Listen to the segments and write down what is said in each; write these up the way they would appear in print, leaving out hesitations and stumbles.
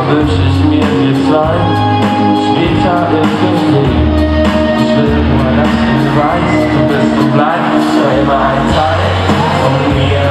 wünsch ich mir wir zwei später im Leben. Ich will nur, dass du weißt, du bist und bleibst für immer ein Teil von mir.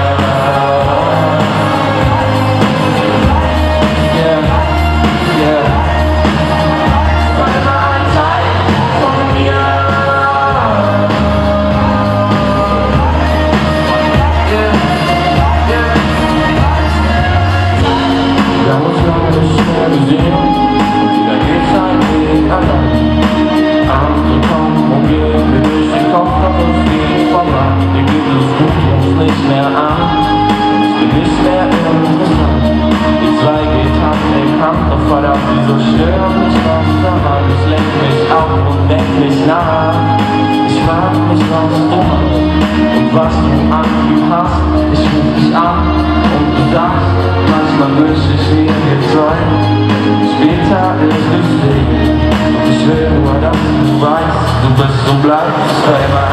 Verdammt, wieso stört mich was daran? Es lenkt mich ab und lenkt mich nach. Ich frag mich, was du machst und was du angefühlt hast. Ich ruf dich an und du sagst, manchmal wünsch ich mir wir zwei später ist es Leben. Und ich will nur, dass du weißt, du bist und bleibst für immer.